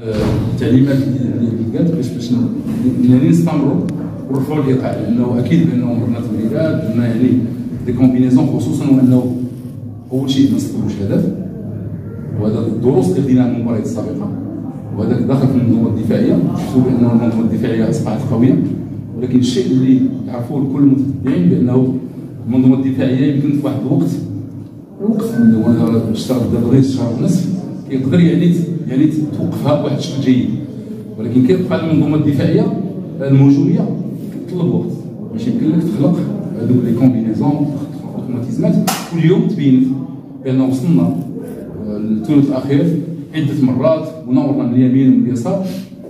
التعليمات اللي قالت باش نستمروا ونرفعوا الايقاع، لانه اكيد بانه مرنا تمريرات درنا يعني دي كومبينيزون، خصوصا وانه اول شيء ما نستقبلوش هدف، وهذا الدروس اللي خديناها من المباريات السابقه، وهذاك داخل في المنظومه الدفاعيه. شفتوا بان المنظومه الدفاعيه اصبحت قويه، ولكن الشيء اللي يعرفوه كل المتتبعين بانه المنظومه الدفاعيه يمكن في واحد الوقت اللي هو اشتغل دابا غير شهر ونصف كيقدر يعني توقفها بواحد الشكل جيد، ولكن كيبقى المنظومه الدفاعيه الموجوديه كتطلب وقت باش يمكن لك تخلق هذوك لي كومبينيزون اوتوماتيزمات. واليوم تبينت بان وصلنا للثلث الاخير عده مرات ونورنا من اليمين ومن اليسار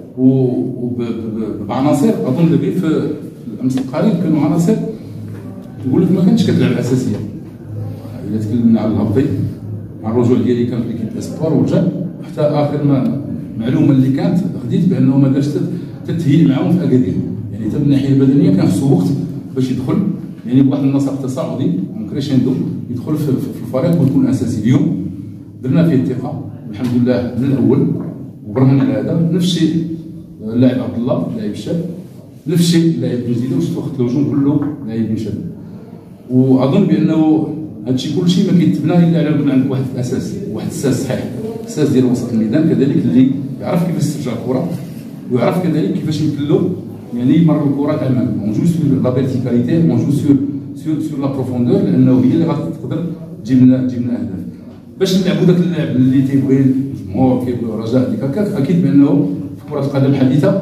وبعناصر اظن دابا في الامس القريب كانوا عناصر نقول لك ما كانتش كتلعب اساسيه. الا تكلمنا على الهبطي مع الرجوع ديالي كان في ليكيب اسبوار ورجع حتى اخر ما معلومه اللي كانت خديت بانه ما دارش تتهيئ معاهم في اكادير، يعني حتى من الناحيه البدنيه كان خصو وقت باش يدخل يعني بواحد النسق تصاعدي من كريشيندو يدخل في الفريق ويكون اساسي. اليوم درنا فيه الثقه الحمد لله من الاول وبرهنا على هذا. نفس الشيء اللاعب عبد الله اللاعب الشاب، نفس الشيء اللاعب بن زيدان وشفتوا خط الهجوم كله لاعبين شاب. واظن بانه هادشي كلشي ما كيتبنى الا على يكون عندك واحد الاساس، واحد الساس صحيح، الساس ديال وسط الميدان كذلك اللي يعرف كيفاش يسترجع الكره ويعرف كذلك كيفاش يمكن له يعني يمرر الكره تماما. اون جو سور لا فيرتيكاليتي، اون جو سور لا بروفوندور، لانه هي اللي غتقدر تجيب لنا اهداف. باش نلعبوا ذاك اللعب اللي تيبغي الجمهور كيبغي رجاء ديك هكاك، اكيد بانه في كره القدم الحديثه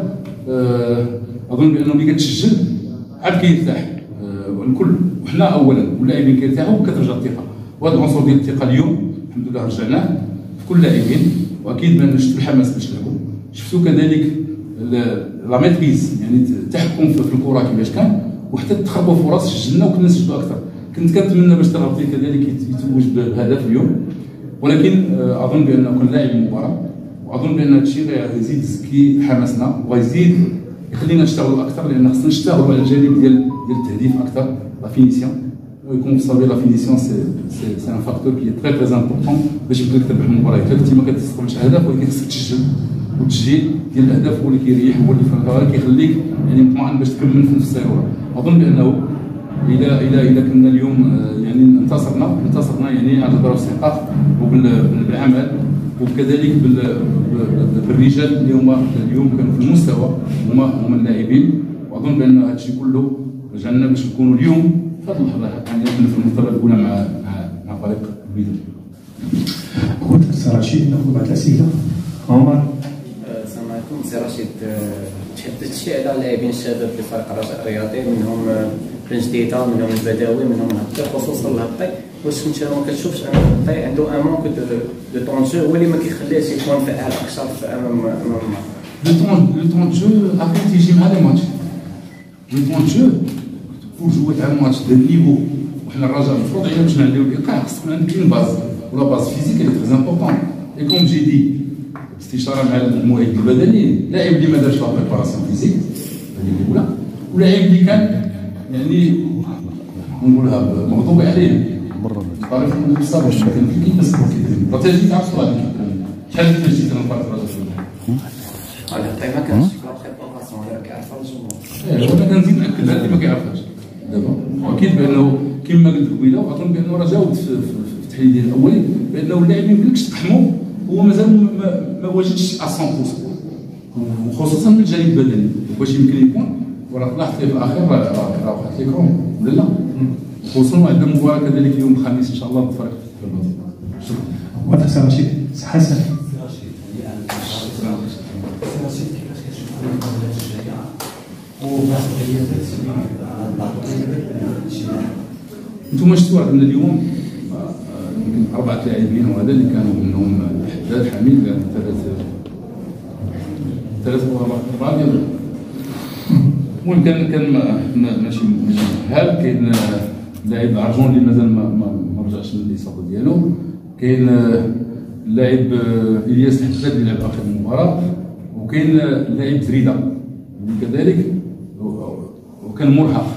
اظن بانه ملي كتسجل عاد كيرتاح الكل، وحنا اولا واللاعبين كيرتاحوا وكترجع الثقه. وهذا العنصر ديال الثقه اليوم الحمد لله رجعناه في كل اللاعبين، واكيد بان شفتوا الحماس باش نلعبوا، شفتوا كذلك لا ميتريز يعني التحكم في الكره كيفاش كان، وحتى تخربوا فرص سجلنا وكنا نسجلوا اكثر. كنت كنتمنى باش الربطي كذلك يتوج بالهدف اليوم، ولكن اظن بانه كل لاعب المباراه، واظن بان هذا الشيء غيزيد يزكي حماسنا وغيزيد يخلينا نشتغلوا اكثر، لان خصنا نشتغلوا على الجانب ديال التهديف اكثر. لا فينيسيون كوم صافي لا فينيسيون سي ان فاكتور كي تري تري امبورطون باش يمكن لك تربح المباراه. الا كنتي ما كتستقبلش اهداف ولكن خصك تسجل، والتسجيل ديال الاهداف هو اللي كيريح، هو اللي كيخليك يعني مطمئن باش تكمل في السيروره. اظن بانه اذا كنا اليوم يعني انتصرنا يعني على ضرب الثقه وبالعمل وكذلك بالرجال اللي هما اليوم كانوا في المستوى هما اللاعبين. واظن بان هذا الشيء كله رجعنا باش نكونوا اليوم في هذه اللحظه يعني في المرتبه الاولى مع فريق البيضاء. كنت سي رشيد ناخذ بعض الاسئله. عمر السلام عليكم سي رشيد، تحدثت شي على اللاعبين الشباب في فريق الرجاء الرياضي، منهم بن جديده، منهم البداوي، منهم الهبطي، خصوصا الهبطي. واش انت ما كتشوفش ان الهبطي عنده ان مونك دو طون جو هو اللي ما كيخليهش يكون فعال اكثر في امام لو طون جو ابري تيجي مع لي ماتش. لو طون جو بور جوي تاع ماتش دو نيفو، وحنا الرجاء المفروض علينا باش نعليو الايقاع خص تكون عندك اون باز ولا باز فيزيك اللي تري امبورطون. اي كوم جي دي استشاره مع المعد البدني، اللاعب اللي ما دارش لا بريباراسيون فيزيك هذه الاولى، واللاعب اللي كان يعني نقولها مغضوب عليه بطريقه مصابه كان في كيف سبورتيف بروتيجي تاع الصلاه شحال من تجديد للفرق الرجاء الهبطي ما كانش لا بريباراسيون ولا كيعرفها الجمهور. وانا كنزيد ناكد هذا اللي ما كيعرفهاش دابا، واكيد بانه كما قلت قبيله واظن بانه راه جاوبت في التحليل ديال الاولي بانه اللاعب ما يمكنلكش تقحمو هو مازال ما واجدش 100%، وخصوصا من الجانب البدني واش يمكن يكون. وراه لاحظت في الاخير راه واحد ليكرون ولا لا، خصوصا عندنا مباراه كذلك يوم الخميس ان شاء الله بفريق شكرا. واضح سي رشيد. سي حسن انتم شفتوا عندنا اليوم يمكن 4 لاعبين وهذا اللي كانوا منهم حداد حميد ثلاث أربعة ديال المهم كان ماشي هال. كاين لاعب عرجون اللي مازال ما رجعش من الاصابه ديالو، كاين اللاعب الياس الحداد اللي لعب اخر المباراه، وكاين اللاعب زريده اللي كذلك وكان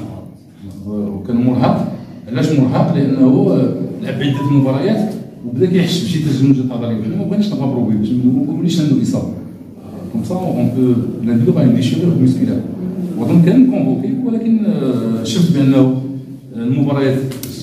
مرهق. علاش مرهق؟ لانه لعب عده مباريات وبدا كيحس بشي تجمد عضلي، وحنا ما بغيناش نغبروا به باش ما نقولوش عنده اصابه. كوم سا اون بو نديرو غادي ديشيغور مسكولار. وظن كان كونفوكي، ولكن شفت بانه المباريات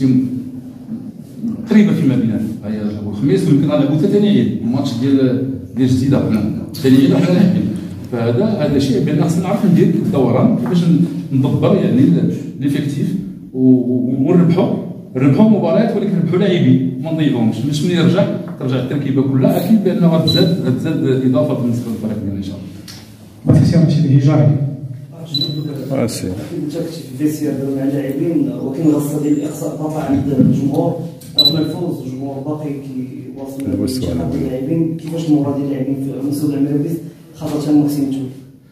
قريبه فيما بيننا. هي الخميس يمكن غنلعبوا ثاني عيد الماتش ديال جديده ثاني عيد وحنا لاعبين. فهذا شيء بان خصنا نعرف ندير الدوران كيفاش ندبر يعني ليفيكتيف ونربحوا مباريات، ولكن نربحوا لاعبين ما نضيعوهمش. باش ملي ترجع التركيبه كلها اكيد بانه غتزاد اضافه بالنسبه للفريق ديالنا ان شاء الله. ما تحسي ماشي الهجاري سي انت كنت في الفيسير مع اللاعبين، وكاين غصه ديال الاقصاء قطع عند الجمهور رغم الفوز. الجمهور باقي كيواصل مع اللاعبين. كيفاش المورال ديال اللاعبين في مسؤول العمريوبيس خاصه محسن متولي؟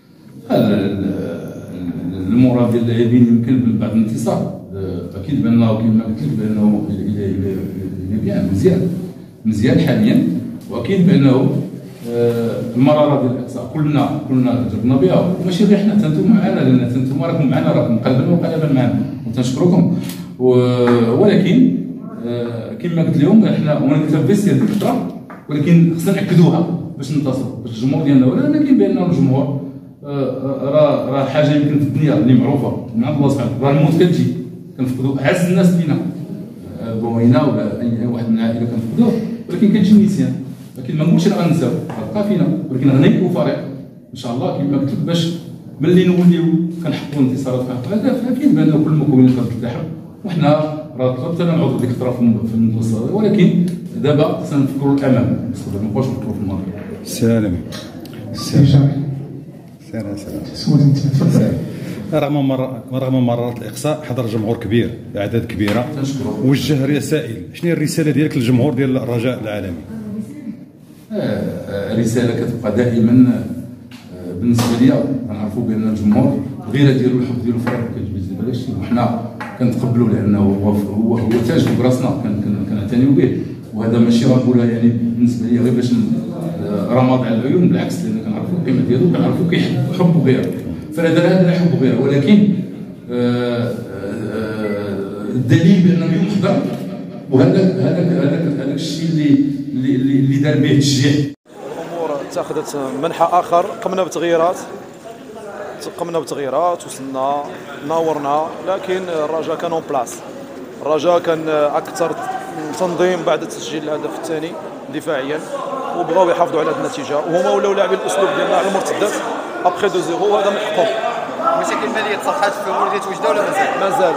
المورال ديال اللاعبين يمكن بعد الانتصار اكيد بانه كما قلت لك بانه بيان مزيان حاليا، واكيد بانه المراره ديال الاقصاء كلنا جربنا بها، وماشي غير حنا، حتى انتم معنا، لان حتى انتم راكم معنا، راكم قلبا وقالبا معنا وتنشكركم. ولكن كما قلت لهم احنا وانا قلت لهم فيسير ديك الفتره، ولكن خصنا ناكدوها باش ننتصروا، باش الجمهور ديالنا ولا كاين بان الجمهور راه حاجه يمكن في الدنيا اللي معروفه من عند الله سبحانه. راه الموت كتجي، كنفقدوا اعز الناس فينا، بوينا ولا اي واحد من العائله كنفقدوه، ولكن كتجي النسيان. لكن ما نقولش راه غنساو، غتبقى فينا، ولكن غنيكو فريق ان شاء الله كما قلت لك باش ملي نوليو كنحققوا الانتصارات كنحققوا اهداف. اكيد بان كل المكونات كتتلاحق، وحنا راه طلبت انا نعوض ديك الطرف في المتوسط، ولكن دابا خصنا نفكروا الامام، ما نبقاوش نفكروا في الماضي. سلام الهجاري سلام سول انت تفضل. رغم مرارة الإقصاء حضر جمهور كبير، أعداد كبيرة، وجه رسائل. شنو هي الرسالة ديالك للجمهور ديال الرجاء العالمي؟ رسالة كتبقى دائما بالنسبة لي، كنعرفوا بأن الجمهور الغيرة ديالو الحب ديالو الفريق ما كيجبدش بلاش، وحنا كنتقبلوا لأنه هو تاج في راسنا كنعتنيو به. وهذا ماشي غنقولها يعني بالنسبة لي غير باش رماد على العيون، بالعكس، لأن كنعرفوا القيمة ديالو، كنعرفوا كيحب غيره، فهذا لا يحب غيره. ولكن الدليل بأنه اليوم حضر، وهذاك الشيء اللي دار به التشجيع. الامور اتخذت منحى اخر، قمنا بتغييرات وصلنا ناورنا، لكن الرجاء كان اون بلاص. الرجاء كان اكثر تنظيم بعد تسجيل الهدف الثاني دفاعيا، وبغاو يحافظوا على هذه النتيجه، وهما ولاو لاعبين الاسلوب ديالنا على المرتدات ابخي 2-0، وهذا من حقهم. المشاكل الماليه تصحات في مولوديه وجده ولا مازال؟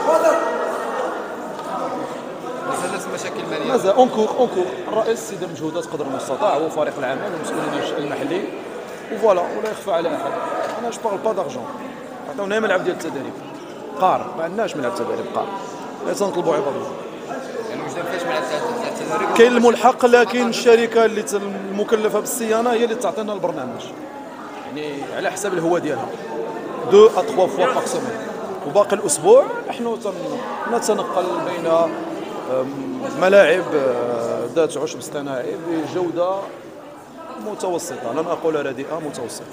المشاكل الماليه مازال اونكور. الرئيس سيد المجهودات قدر المستطاع، هو فريق العمل والمسؤولين المحلي، وفوالا، ولا يخفى على احد. انا جو بارل با دارجون، عطاونا ملعب ديال التدريب قار، ما عندناش ملعب تدريب قار، لا تنطلبوا عباد الله. يعني وجده ما فيهاش ملعب التدريب؟ كاين الملحق، لكن الشركه اللي المكلفه بالصيانه هي اللي تعطينا البرنامج، يعني على حساب الهوى ديالها 2 à 3 فوا باغ سيمين. وباقي الاسبوع احنا نتنقل بين ملاعب ذات عشب اصطناعي بجوده متوسطه، لن اقول رديئه، متوسطه.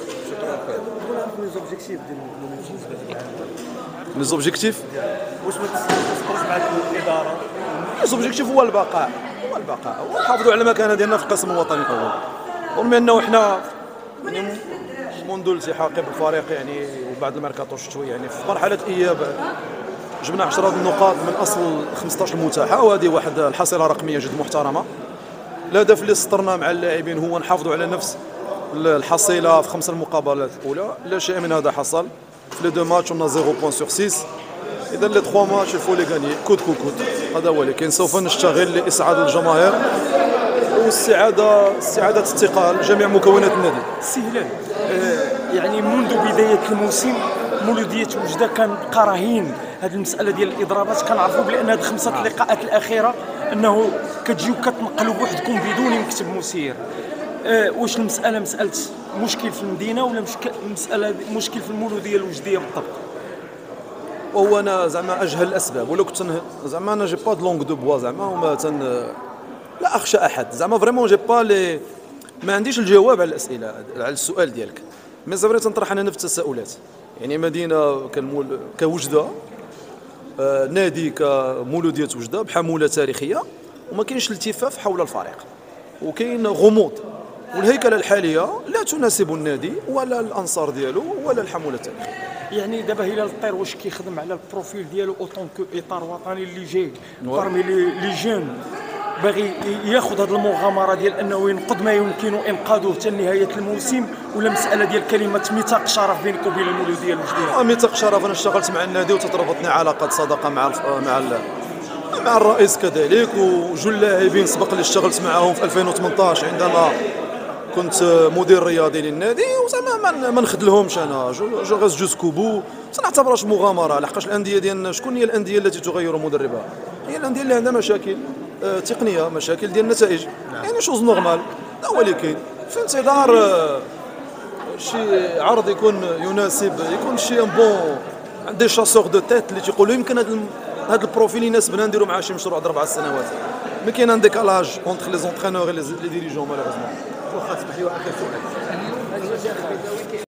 لي زوبجيكتيف واش ما تخرج معك الاداره؟ لي زوبجيكتيف هو البقاء، ونحافظوا على المكانه ديالنا في القسم الوطني الاول، رغم انه حنا يعني منذ التحاقي بالفريق يعني وبعد الميركاتو الشتوي يعني في مرحله اياب جبنا 10 النقاط من اصل 15 المتاحه، وهذه واحد الحصيله رقميه جد محترمه. الهدف اللي سطرنا مع اللاعبين هو نحافظوا على نفس الحصيله في 5 المقابلات الاولى، لا شيء من هذا حصل. في لي 2 ماتش on a 0 points sur 6، اذا لي 3 ماتش الفو لي غاني كود كود. هذا هو، لكن سوف نشتغل لاسعاد الجماهير واستعاده استقال جميع مكونات النادي. سي هلال، يعني منذ بدايه الموسم مولوديه وجده كنبقى راهين هذه المساله ديال الاضرابات. كنعرفوا بان هذه 5 اللقاءات الاخيره انه كتجيو كتنقلوا بوحدكم بدون مكتب مسير. واش المساله مساله مشكل في المدينه ولا مساله مشكل في المولوديه الوجديه بالضبط؟ وهو انا زعما اجهل الاسباب، ولا كنت زعما انا جي با دو لونغ دو بوا زعما، وما لا اخشى احد زعما فريمون. جي با لي ما عنديش الجواب على الاسئله على السؤال ديالك، مي سي فري تنطرح انا نفس التساؤلات. يعني مدينه كوجده، نادي كمولوديه وجده بحموله تاريخيه، وما كاينش التفاف حول الفريق، وكاين غموض والهيكله الحاليه لا تناسب النادي ولا الانصار ديالو ولا الحموله التاريخيه. يعني دابا هلال الطير واش كيخدم على البروفيل ديالو اوتون كو اطار وطني اللي جاي بارمي لي جون باغي ياخذ هذه المغامره ديال انه ينقذ ما يمكن انقاذه حتى نهايه الموسم، ولا مساله ديال كلمه ميثاق شرف بينك وبين المولوديه المجديه؟ ميثاق شرف، انا اشتغلت مع النادي وتتربطني علاقات صداقه مع الرئيس كذلك، وجل لاعبين سبق لي اشتغلت معهم في 2018 عندما كنت مدير رياضي للنادي، وزعما ما نخدلهمش انا جو غاز جوسكو بو، سنعتبرهاش مغامره. لحقاش الانديه ديالنا شكون هي الانديه التي تغير مدربها؟ هي الانديه اللي عندها مشاكل تقنيه، مشاكل ديال النتائج، يعني شوز نورمال. ولكن في انتظار شي عرض يكون يناسب، يكون شي بون دي شاسور دو تيت اللي تيقولوا يمكن هذا البروفيل يناسبنا نديروا معاه شي مشروع 4 سنوات. مي كاين ان ديكالاج اونتر لي زونترينور اي لي ديريجون مالوغوزمون. واخا تسمح لي واحد السؤال